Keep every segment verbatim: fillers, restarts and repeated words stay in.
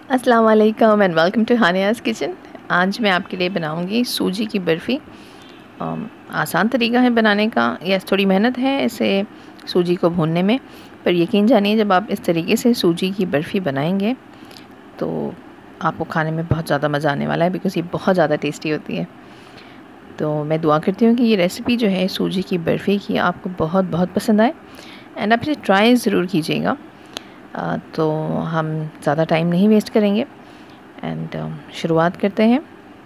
अस्सलाम वालेकुम and welcome to Haniya's kitchen. आज मैं आपके लिए बनाऊंगी सूजी की बर्फ़ी। आसान तरीका है बनाने का, यस थोड़ी मेहनत है इसे सूजी को भूनने में, पर यकीन जानिए जब आप इस तरीके से सूजी की बर्फ़ी बनाएंगे तो आपको खाने में बहुत ज़्यादा मज़ा आने वाला है, बिकॉज़ ये बहुत ज़्यादा टेस्टी होती है। तो मैं दुआ करती हूँ कि ये रेसिपी जो है सूजी की बर्फ़ी की आपको बहुत बहुत पसंद आए एंड आप इसे ट्राई ज़रूर कीजिएगा। तो हम ज़्यादा टाइम नहीं वेस्ट करेंगे एंड uh, शुरुआत करते हैं।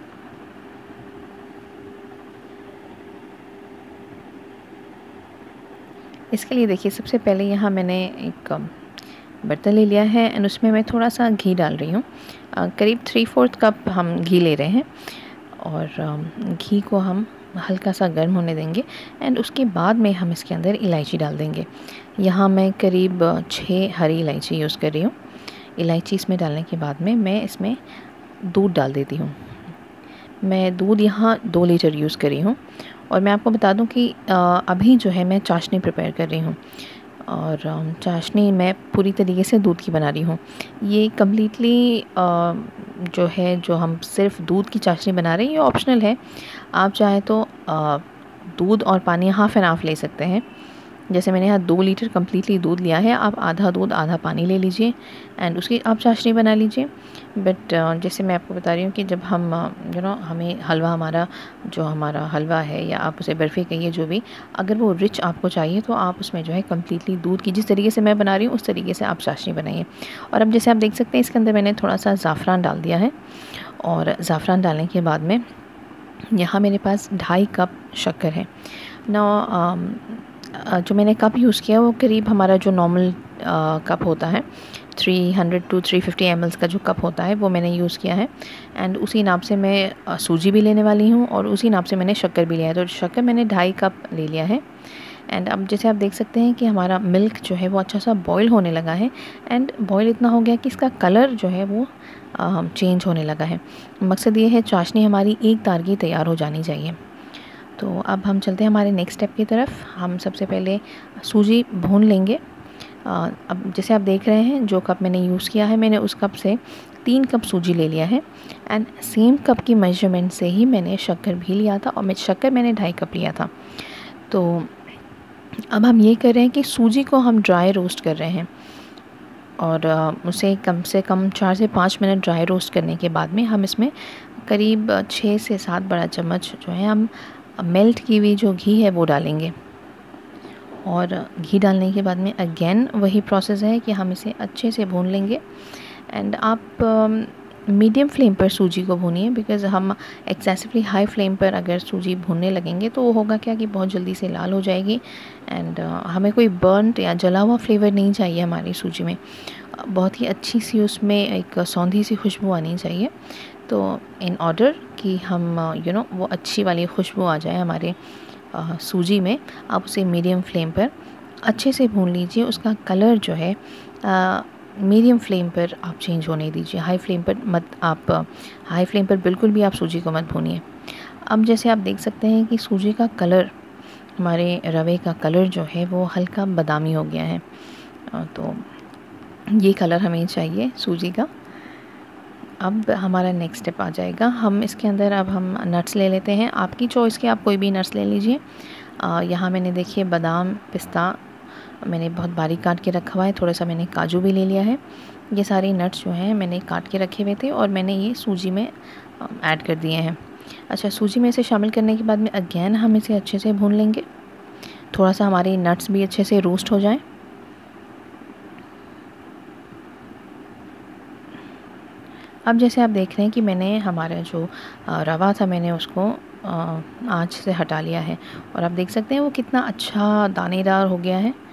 इसके लिए देखिए, सबसे पहले यहाँ मैंने एक बर्तन ले लिया है एंड उसमें मैं थोड़ा सा घी डाल रही हूँ। करीब थ्री फोर्थ कप हम घी ले रहे हैं और घी को हम हल्का सा गर्म होने देंगे एंड उसके बाद में हम इसके अंदर इलायची डाल देंगे। यहाँ मैं करीब छः हरी इलायची यूज़ कर रही हूँ। इलायची इसमें डालने के बाद में मैं इसमें दूध डाल देती हूँ। मैं दूध यहाँ दो लीटर यूज़ कर रही हूँ और मैं आपको बता दूँ कि अभी जो है मैं चाशनी प्रिपेयर कर रही हूँ और चाशनी मैं पूरी तरीके से दूध की बना रही हूँ। ये कम्प्लीटली जो है, जो हम सिर्फ दूध की चाशनी बना रहे हैं, ये ऑप्शनल है। आप चाहे तो दूध और पानी हाफ़ एंड हाफ़ ले सकते हैं। जैसे मैंने यहाँ दो लीटर कम्प्लीटली दूध लिया है, आप आधा दूध आधा पानी ले लीजिए एंड उसकी आप चाशनी बना लीजिए। बट जैसे मैं आपको बता रही हूँ कि जब हम यू नो हमें हलवा, हमारा जो हमारा हलवा है या आप उसे बर्फ़ी कहिए, जो भी, अगर वो रिच आपको चाहिए तो आप उसमें जो है कम्प्लीटली दूध की, जिस तरीके से मैं बना रही हूँ उस तरीके से आप चाशनी बनाइए। और अब जैसे आप देख सकते हैं इसके अंदर मैंने थोड़ा सा ज़ाफ़रान डाल दिया है और ज़ाफ़रान डालने के बाद में यहाँ मेरे पास ढाई कप शक्कर है ना। जो मैंने कप यूज़ किया वो करीब हमारा जो नॉर्मल कप होता है, three hundred to three fifty M Ls का जो कप होता है वो मैंने यूज़ किया है एंड उसी नाप से मैं सूजी भी लेने वाली हूँ और उसी नाप से मैंने शक्कर भी लिया है। तो शक्कर मैंने ढाई कप ले लिया है एंड अब जैसे आप देख सकते हैं कि हमारा मिल्क जो है वो अच्छा सा बॉईल होने लगा है एंड बॉईल इतना हो गया कि इसका कलर जो है वो चेंज होने लगा है। मकसद ये है चाशनी हमारी एक तार की तैयार हो जानी चाहिए। तो अब हम चलते हैं हमारे नेक्स्ट स्टेप की तरफ। हम सबसे पहले सूजी भून लेंगे। आ, अब जैसे आप देख रहे हैं जो कप मैंने यूज़ किया है, मैंने उस कप से तीन कप सूजी ले लिया है एंड सेम कप की मेजरमेंट से ही मैंने शक्कर भी लिया था और मैं शक्कर मैंने ढाई कप लिया था। तो अब हम ये कर रहे हैं कि सूजी को हम ड्राई रोस्ट कर रहे हैं और उसे कम से कम चार से पाँच मिनट ड्राई रोस्ट करने के बाद में हम इसमें करीब छः से सात बड़ा चम्मच जो है हम मेल्ट की हुई जो घी है वो डालेंगे। और घी डालने के बाद में अगेन वही प्रोसेस है कि हम इसे अच्छे से भून लेंगे एंड आप मीडियम फ्लेम पर सूजी को भूनिए, बिकॉज़ हम एक्सेसिवली हाई फ्लेम पर अगर सूजी भूनने लगेंगे तो वो होगा क्या कि बहुत जल्दी से लाल हो जाएगी एंड uh, हमें कोई बर्नट या जला हुआ फ्लेवर नहीं चाहिए हमारी सूजी में। बहुत ही अच्छी सी उसमें एक सौंधी सी खुशबू आनी चाहिए। तो इन ऑर्डर कि हम यू नो वो अच्छी वाली खुशबू आ जाए हमारे आ, सूजी में, आप उसे मीडियम फ्लेम पर अच्छे से भून लीजिए। उसका कलर जो है मीडियम फ्लेम पर आप चेंज होने दीजिए, हाई फ्लेम पर मत। आप हाई फ्लेम पर बिल्कुल भी आप सूजी को मत भूनिए। अब जैसे आप देख सकते हैं कि सूजी का कलर, हमारे रवे का कलर जो है वो हल्का बादामी हो गया है। आ, तो ये कलर हमें चाहिए सूजी का। अब हमारा नेक्स्ट स्टेप आ जाएगा, हम इसके अंदर अब हम नट्स ले लेते हैं। आपकी चॉइस के आप कोई भी नट्स ले लीजिए। यहाँ मैंने देखिए बादाम, पिस्ता मैंने बहुत बारीक काट के रखा हुआ है, थोड़ा सा मैंने काजू भी ले लिया है। ये सारे नट्स जो हैं मैंने काट के रखे हुए थे और मैंने ये सूजी में ऐड कर दिए हैं। अच्छा, सूजी में इसे शामिल करने के बाद में अगेन हम इसे अच्छे से भून लेंगे, थोड़ा सा हमारे नट्स भी अच्छे से रोस्ट हो जाएं। अब जैसे आप देख रहे हैं कि मैंने हमारा जो रवा था मैंने उसको आँच से हटा लिया है और आप देख सकते हैं वो कितना अच्छा दानेदार हो गया है,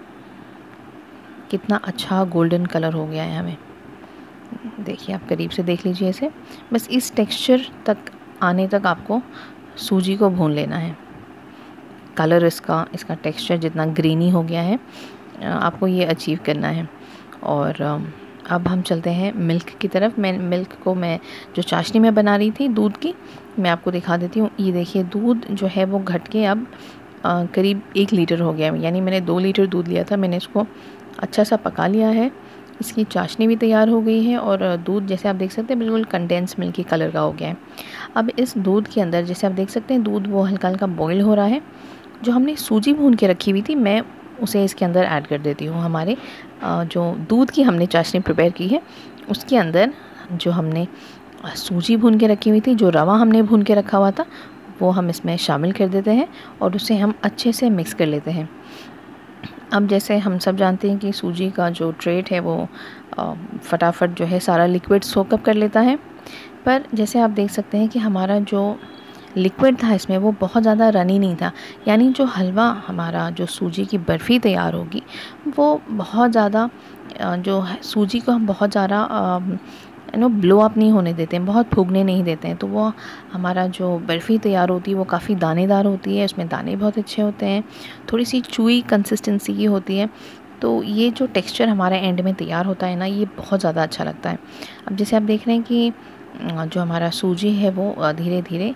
कितना अच्छा गोल्डन कलर हो गया है। हमें देखिए, आप करीब से देख लीजिए इसे, बस इस टेक्सचर तक आने तक आपको सूजी को भून लेना है। कलर इसका इसका टेक्सचर जितना ग्रीनी हो गया है आपको ये अचीव करना है। और अब हम चलते हैं मिल्क की तरफ। मैं मिल्क को मैं जो चाशनी में बना रही थी दूध की, मैं आपको दिखा देती हूँ। ये देखिए दूध जो है वो घट के अब आ, करीब एक लीटर हो गया है। यानी मैंने दो लीटर दूध लिया था, मैंने इसको अच्छा सा पका लिया है इसकी चाशनी भी तैयार हो गई है और दूध जैसे आप देख सकते हैं बिल्कुल कंडेंस मिल्की कलर का हो गया है। अब इस दूध के अंदर जैसे आप देख सकते हैं दूध वो हल्का हल्का बॉईल हो रहा है। जो हमने सूजी भून के रखी हुई थी मैं उसे इसके अंदर ऐड कर देती हूँ। हमारे जो दूध की हमने चाशनी प्रिपेयर की है उसके अंदर जो हमने सूजी भून के रखी हुई थी, जो रवा हमने भून के रखा हुआ था, वो हम इसमें शामिल कर देते हैं और उसे हम अच्छे से मिक्स कर लेते हैं। अब जैसे हम सब जानते हैं कि सूजी का जो ट्रेट है वो फटाफट जो है सारा लिक्विड सोकअप कर लेता है, पर जैसे आप देख सकते हैं कि हमारा जो लिक्विड था इसमें वो बहुत ज़्यादा रनी नहीं था। यानी जो हलवा हमारा जो सूजी की बर्फ़ी तैयार होगी वो बहुत ज़्यादा जो है सूजी को हम बहुत ज़्यादा यू नो ब्लो अप नहीं होने देते हैं, बहुत फूगने नहीं देते हैं, तो वो हमारा जो बर्फ़ी तैयार होती है वो काफ़ी दानेदार होती है, उसमें दाने बहुत अच्छे होते हैं, थोड़ी सी चूई कंसिस्टेंसी की होती है। तो ये जो टेक्सचर हमारा एंड में तैयार होता है ना, ये बहुत ज़्यादा अच्छा लगता है। अब जैसे आप देख रहे हैं कि जो हमारा सूजी है वो धीरे धीरे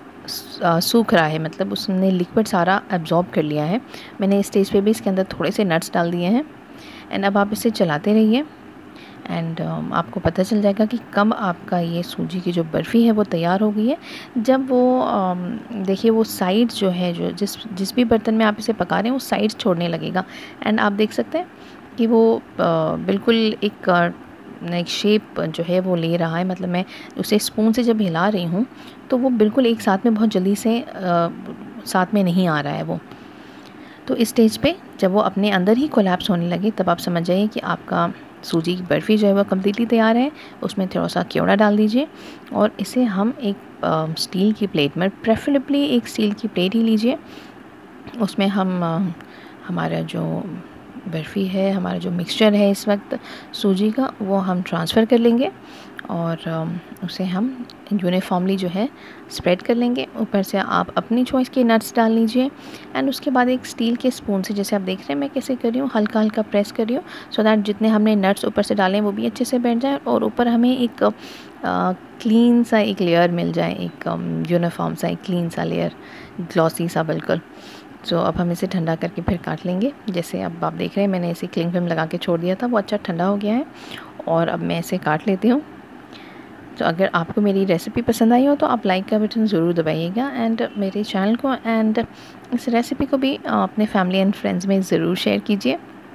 सूख रहा है, मतलब उसने लिक्विड सारा एब्जॉर्ब कर लिया है। मैंने इस स्टेज पे भी इसके अंदर थोड़े से नट्स डाल दिए हैं एंड अब आप इसे चलाते रहिए एंड uh, आपको पता चल जाएगा कि कब आपका ये सूजी की जो बर्फ़ी है वो तैयार हो गई है। जब वो um, देखिए वो साइड जो है जो जिस जिस भी बर्तन में आप इसे पका रहे हैं वो साइड छोड़ने लगेगा एंड आप देख सकते हैं कि वो uh, बिल्कुल एक uh, एक शेप जो है वो ले रहा है। मतलब मैं उसे स्पून से जब हिला रही हूँ तो वो बिल्कुल एक साथ में बहुत जल्दी से uh, साथ में नहीं आ रहा है वो। तो इस स्टेज पे जब वो अपने अंदर ही कोलैप्स होने लगे तब आप समझ जाइए कि आपका सूजी की बर्फ़ी जो है वो कम्प्लीटली तैयार है। उसमें थोड़ा सा केवड़ा डाल दीजिए और इसे हम एक आ, स्टील की प्लेट में, प्रेफरेबली एक स्टील की प्लेट ही लीजिए, उसमें हम आ, हमारा जो बर्फ़ी है, हमारा जो मिक्सचर है इस वक्त सूजी का, वो हम ट्रांसफ़र कर लेंगे और उसे हम यूनिफॉर्मली जो है स्प्रेड कर लेंगे। ऊपर से आप अपनी चॉइस के नट्स डाल लीजिए एंड उसके बाद एक स्टील के स्पून से, जैसे आप देख रहे हैं मैं कैसे कर रही हूँ, हल्का हल्का प्रेस कर रही हूँ सो दैट जितने हमने नट्स ऊपर से डाले हैं वो भी अच्छे से बैठ जाए और ऊपर हमें एक क्लीन सा एक लेयर मिल जाए, एक यूनिफॉर्म सा एक क्लीन सा लेयर, ग्लॉसी सा बिल्कुल। तो अब हम इसे ठंडा करके फिर काट लेंगे। जैसे अब आप देख रहे हैं मैंने इसे क्लिंग फिल्म लगा के छोड़ दिया था, वो अच्छा ठंडा हो गया है और अब मैं इसे काट लेती हूँ। तो अगर आपको मेरी रेसिपी पसंद आई हो तो आप लाइक का बटन ज़रूर दबाइएगा एंड मेरे चैनल को एंड इस रेसिपी को भी अपने फैमिली एंड फ्रेंड्स में ज़रूर शेयर कीजिए।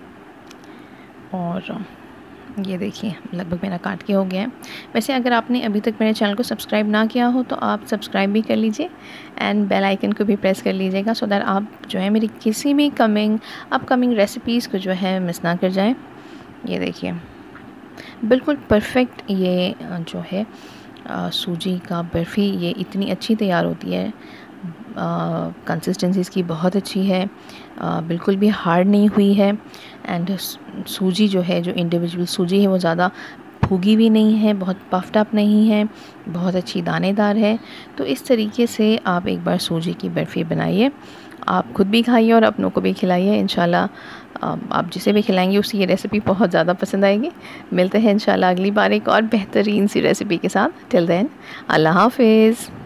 और ये देखिए लगभग मेरा काट के हो गया है। वैसे अगर आपने अभी तक मेरे चैनल को सब्सक्राइब ना किया हो तो आप सब्सक्राइब भी कर लीजिए एंड बेल आइकन को भी प्रेस कर लीजिएगा सो दैट आप जो है मेरी किसी भी कमिंग अपकमिंग रेसिपीज़ को जो है मिस ना कर जाएं। ये देखिए बिल्कुल परफेक्ट ये जो है आ, सूजी का बर्फ़ी ये इतनी अच्छी तैयार होती है। कंसिस्टेंसी इसकी बहुत अच्छी है, आ, बिल्कुल भी हार्ड नहीं हुई है एंड सूजी जो है, जो इंडिविजुअल सूजी है वो ज़्यादा फूगी भी नहीं है, बहुत पफ्ड अप नहीं है, बहुत अच्छी दानेदार है। तो इस तरीके से आप एक बार सूजी की बर्फ़ी बनाइए, आप खुद भी खाइए और अपनों को भी खिलाइए। इंशाल्लाह आप जिसे भी खिलाएंगे उसे ये रेसिपी बहुत ज़्यादा पसंद आएगी। मिलते हैं इंशाल्लाह अगली बार एक और बेहतरीन सी रेसिपी के साथ। टिल देन अल्लाह हाफिज़।